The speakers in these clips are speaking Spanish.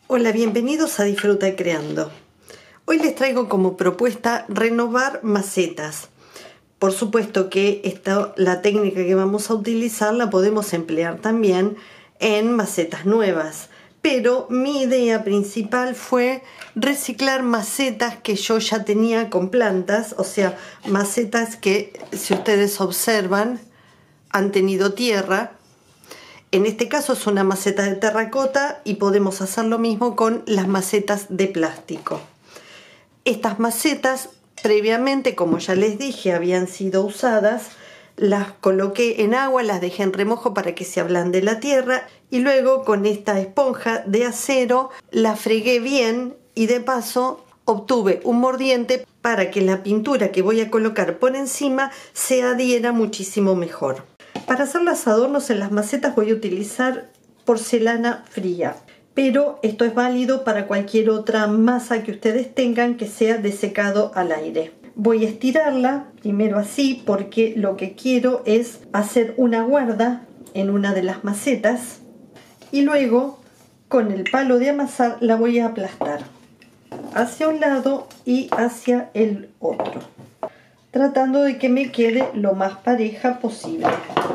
Hola, bienvenidos a Disfruta Creando. Hoy les traigo como propuesta renovar macetas. Por supuesto que la técnica que vamos a utilizar la podemos emplear también en macetas nuevas, pero mi idea principal fue reciclar macetas que yo ya tenía con plantas, o sea, macetas que, si ustedes observan, han tenido tierra. En este caso es una maceta de terracota y podemos hacer lo mismo con las macetas de plástico. Estas macetas previamente, como ya les dije, habían sido usadas. Las coloqué en agua, las dejé en remojo para que se ablande la tierra y luego con esta esponja de acero la fregué bien y de paso obtuve un mordiente para que la pintura que voy a colocar por encima se adhiera muchísimo mejor. Para hacer los adornos en las macetas voy a utilizar porcelana fría, pero esto es válido para cualquier otra masa que ustedes tengan que sea de secado al aire. Voy a estirarla primero así porque lo que quiero es hacer una guarda en una de las macetas y luego con el palo de amasar la voy a aplastar hacia un lado y hacia el otro, tratando de que me quede lo más pareja posible.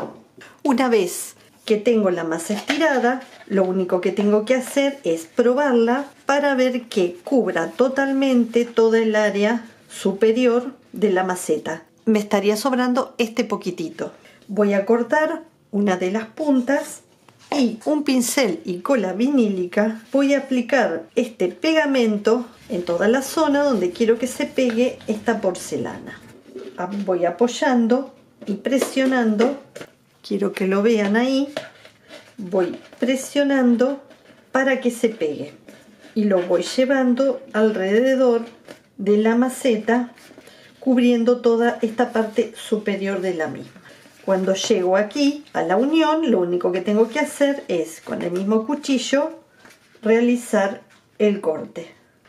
Una vez que tengo la masa estirada, lo único que tengo que hacer es probarla para ver que cubra totalmente toda el área superior de la maceta. Me estaría sobrando este poquitito. Voy a cortar una de las puntas y un pincel y cola vinílica voy a aplicar este pegamento en toda la zona donde quiero que se pegue esta porcelana. Voy apoyando y presionando. Quiero que lo vean ahí. Voy presionando para que se pegue y lo voy llevando alrededor de la maceta, cubriendo toda esta parte superior de la misma. Cuando llego aquí a la unión, lo único que tengo que hacer es con el mismo cuchillo realizar el corte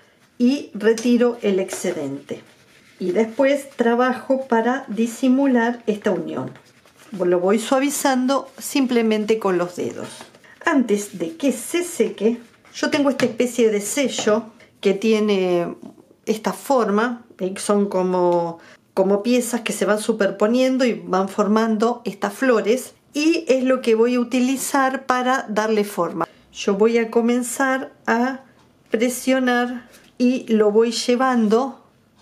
y retiro el excedente y después trabajo para disimular esta unión. Lo voy suavizando simplemente con los dedos. Antes de que se seque, yo tengo esta especie de sello que tiene esta forma, son como piezas que se van superponiendo y van formando estas flores, y es lo que voy a utilizar para darle forma. Yo voy a comenzar a presionar y lo voy llevando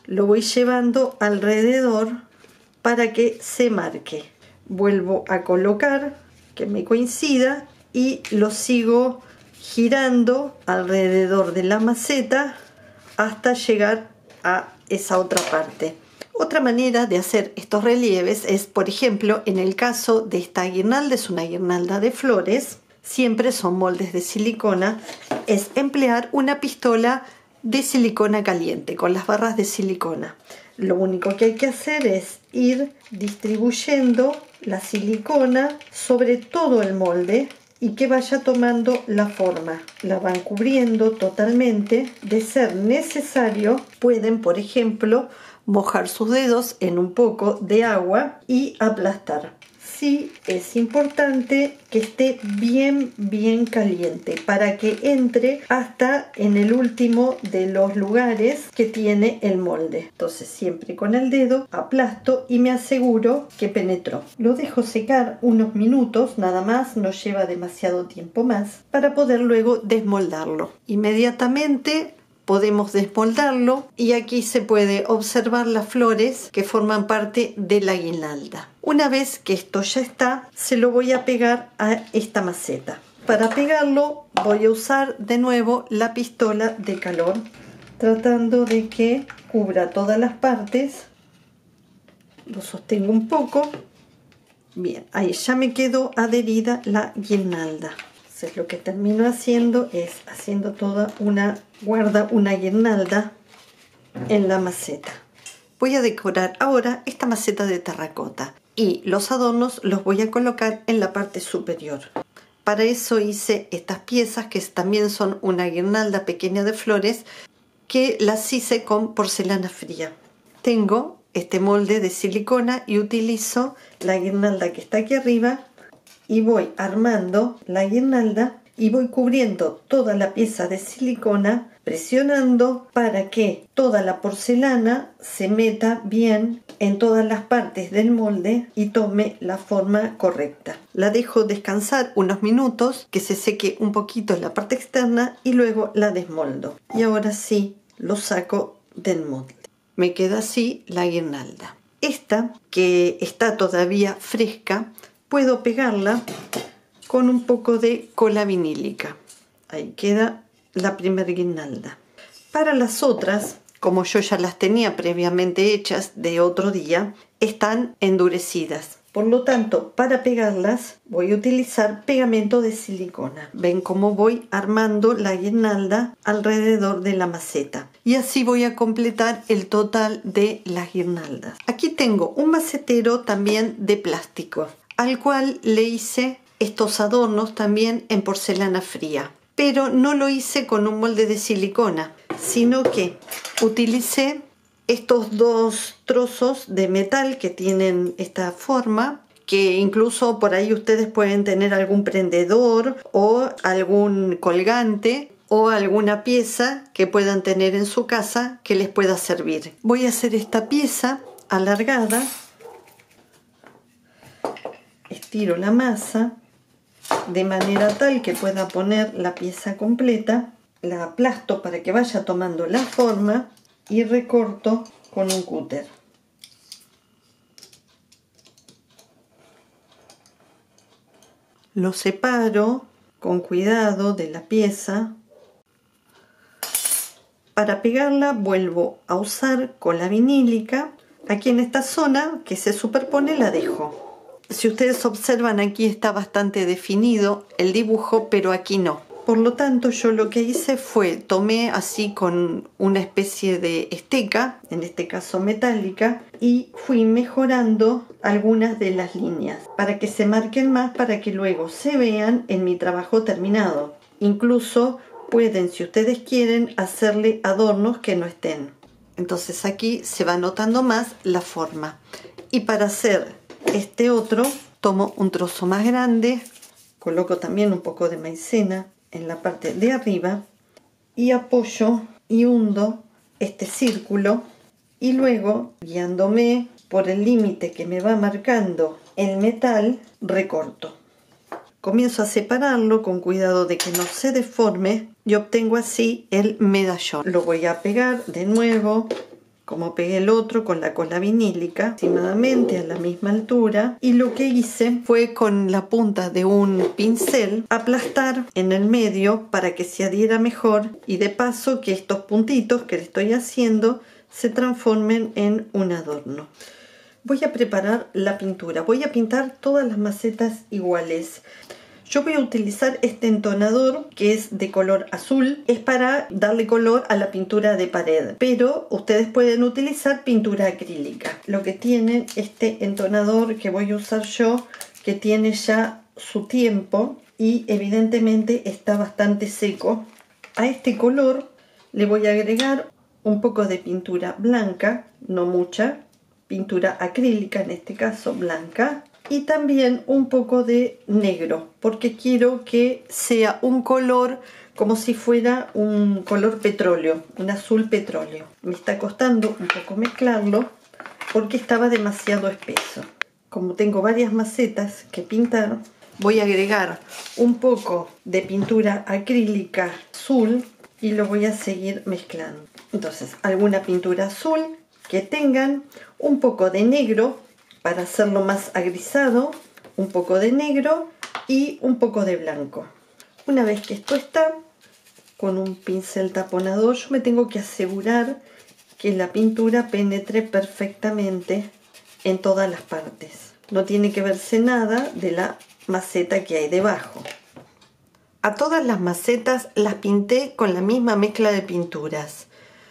alrededor para que se marque. Vuelvo a colocar que me coincida y lo sigo girando alrededor de la maceta hasta llegar a esa otra parte. Otra manera de hacer estos relieves es, por ejemplo, en el caso de esta guirnalda, es una guirnalda de flores, siempre son moldes de silicona, es emplear una pistola de silicona caliente con las barras de silicona. Lo único que hay que hacer es ir distribuyendo la silicona sobre todo el molde y que vaya tomando la forma. La van cubriendo totalmente. De ser necesario, pueden, por ejemplo, mojar sus dedos en un poco de agua y aplastar. Sí, es importante que esté bien caliente para que entre hasta en el último de los lugares que tiene el molde. Entonces siempre con el dedo aplasto y me aseguro que penetró. Lo dejo secar unos minutos, nada más, no lleva demasiado tiempo más, para poder luego desmoldarlo. Inmediatamente podemos desmoldarlo y aquí se puede observar las flores que forman parte de la guirnalda. Una vez que esto ya está, se lo voy a pegar a esta maceta. Para pegarlo voy a usar de nuevo la pistola de calor, tratando de que cubra todas las partes. Lo sostengo un poco. Bien, ahí ya me quedó adherida la guirnalda. Entonces lo que termino haciendo es haciendo toda una guirnalda en la maceta. Voy a decorar ahora esta maceta de terracota y los adornos los voy a colocar en la parte superior. Para eso hice estas piezas que también son una guirnalda pequeña de flores que las hice con porcelana fría. Tengo este molde de silicona y utilizo la guirnalda que está aquí arriba y voy armando la guirnalda y voy cubriendo toda la pieza de silicona, presionando para que toda la porcelana se meta bien en todas las partes del molde y tome la forma correcta. La dejo descansar unos minutos, que se seque un poquito la parte externa y luego la desmoldo. Y ahora sí lo saco del molde. Me queda así la guirnalda. Esta, que está todavía fresca, puedo pegarla con un poco de cola vinílica. Ahí queda la primera guirnalda. Para las otras, como yo ya las tenía previamente hechas de otro día, están endurecidas. Por lo tanto, para pegarlas voy a utilizar pegamento de silicona. Ven cómo voy armando la guirnalda alrededor de la maceta. Y así voy a completar el total de las guirnaldas. Aquí tengo un macetero también de plástico, al cual le hice estos adornos también en porcelana fría. Pero no lo hice con un molde de silicona, sino que utilicé estos dos trozos de metal que tienen esta forma, que incluso por ahí ustedes pueden tener algún prendedor o algún colgante o alguna pieza que puedan tener en su casa que les pueda servir. Voy a hacer esta pieza alargada, estiro la masa de manera tal que pueda poner la pieza completa, la aplasto para que vaya tomando la forma y recorto con un cúter. Lo separo con cuidado de la pieza. Para pegarla vuelvo a usar cola vinílica. Aquí en esta zona que se superpone la dejo. Si ustedes observan, aquí está bastante definido el dibujo, pero aquí no. Por lo tanto, yo lo que hice fue, tomé así con una especie de esteca, en este caso metálica, y fui mejorando algunas de las líneas para que se marquen más, para que luego se vean en mi trabajo terminado. Incluso pueden, si ustedes quieren, hacerle adornos que no estén. Entonces aquí se va notando más la forma. Y para hacer este otro, tomo un trozo más grande, coloco también un poco de maicena en la parte de arriba y apoyo y hundo este círculo, y luego, guiándome por el límite que me va marcando el metal, recorto. Comienzo a separarlo con cuidado de que no se deforme y obtengo así el medallón. Lo voy a pegar de nuevo, como pegué el otro, con la cola vinílica, aproximadamente a la misma altura, y lo que hice fue con la punta de un pincel aplastar en el medio para que se adhiera mejor, y de paso que estos puntitos que le estoy haciendo se transformen en un adorno. Voy a preparar la pintura. Voy a pintar todas las macetas iguales. Yo voy a utilizar este entonador que es de color azul. Es para darle color a la pintura de pared, pero ustedes pueden utilizar pintura acrílica. Lo que tiene este entonador que voy a usar yo, que tiene ya su tiempo y evidentemente está bastante seco. A este color le voy a agregar un poco de pintura blanca, no mucha, pintura acrílica en este caso blanca, y también un poco de negro, porque quiero que sea un color como si fuera un color petróleo, un azul petróleo. Me está costando un poco mezclarlo porque estaba demasiado espeso. Como tengo varias macetas que pintar, voy a agregar un poco de pintura acrílica azul y lo voy a seguir mezclando. Entonces, alguna pintura azul que tengan, un poco de negro para hacerlo más agrisado, un poco de negro y un poco de blanco. Una vez que esto está, con un pincel taponador, yo me tengo que asegurar que la pintura penetre perfectamente en todas las partes. No tiene que verse nada de la maceta que hay debajo. A todas las macetas las pinté con la misma mezcla de pinturas.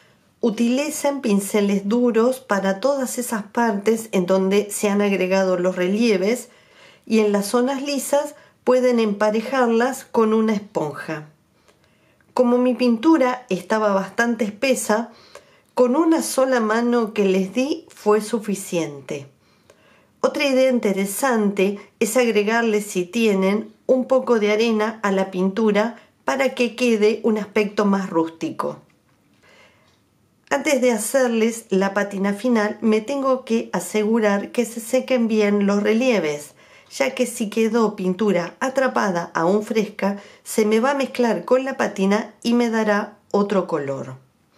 Utilicen pinceles duros para todas esas partes en donde se han agregado los relieves, y en las zonas lisas pueden emparejarlas con una esponja. Como mi pintura estaba bastante espesa, con una sola mano que les di fue suficiente. Otra idea interesante es agregarle, si tienen, un poco de arena a la pintura para que quede un aspecto más rústico. Antes de hacerles la pátina final, me tengo que asegurar que se sequen bien los relieves, ya que si quedó pintura atrapada aún fresca, se me va a mezclar con la pátina y me dará otro color.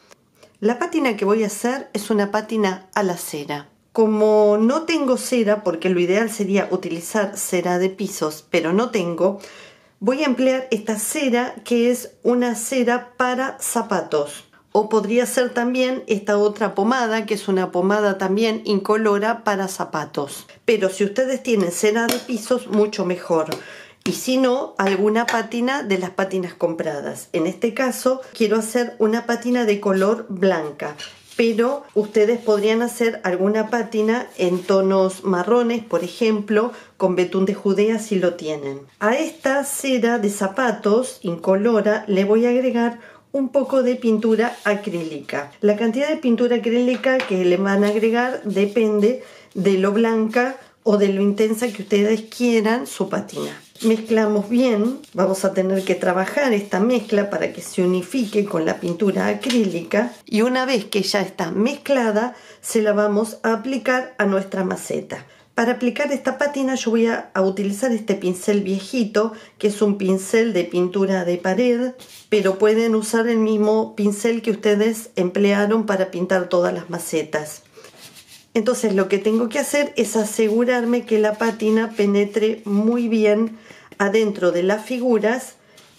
La pátina que voy a hacer es una pátina a la cera. Como no tengo cera, porque lo ideal sería utilizar cera de pisos, pero no tengo, voy a emplear esta cera que es una cera para zapatos. O podría ser también esta otra pomada, que es una pomada también incolora para zapatos. Pero si ustedes tienen cera de pisos, mucho mejor. Y si no, alguna pátina de las pátinas compradas. En este caso, quiero hacer una pátina de color blanca. Pero ustedes podrían hacer alguna pátina en tonos marrones, por ejemplo, con betún de Judea si lo tienen. A esta cera de zapatos incolora le voy a agregar un poco de pintura acrílica. La cantidad de pintura acrílica que le van a agregar depende de lo blanca o de lo intensa que ustedes quieran su pátina. Mezclamos bien, vamos a tener que trabajar esta mezcla para que se unifique con la pintura acrílica y una vez que ya está mezclada se la vamos a aplicar a nuestra maceta. Para aplicar esta pátina yo voy a utilizar este pincel viejito, que es un pincel de pintura de pared, pero pueden usar el mismo pincel que ustedes emplearon para pintar todas las macetas. Entonces lo que tengo que hacer es asegurarme que la pátina penetre muy bien adentro de las figuras.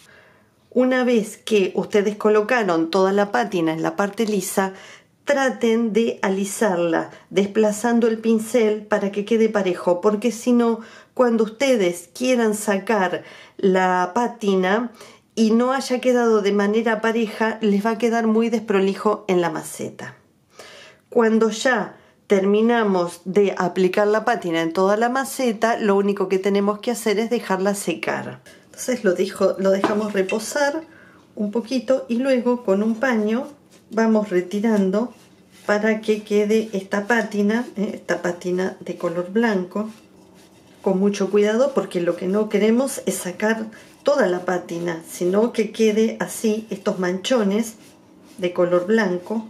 Una vez que ustedes colocaron toda la pátina en la parte lisa, traten de alisarla, desplazando el pincel para que quede parejo, porque si no, cuando ustedes quieran sacar la pátina y no haya quedado de manera pareja, les va a quedar muy desprolijo en la maceta. Cuando ya terminamos de aplicar la pátina en toda la maceta, lo único que tenemos que hacer es dejarla secar. Entonces lo dejamos reposar un poquito y luego con un paño vamos retirando para que quede esta pátina de color blanco, con mucho cuidado porque lo que no queremos es sacar toda la pátina, sino que quede así estos manchones de color blanco.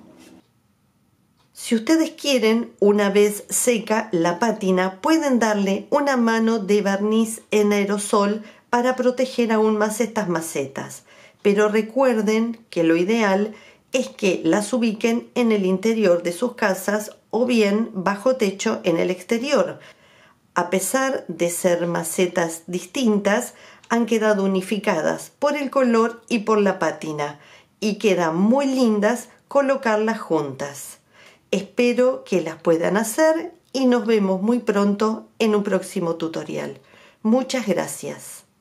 Si ustedes quieren, una vez seca la pátina, pueden darle una mano de barniz en aerosol para proteger aún más estas macetas. Pero recuerden que lo ideal es que las ubiquen en el interior de sus casas o bien bajo techo en el exterior. A pesar de ser macetas distintas, han quedado unificadas por el color y por la pátina y quedan muy lindas colocarlas juntas. Espero que las puedan hacer y nos vemos muy pronto en un próximo tutorial. Muchas gracias.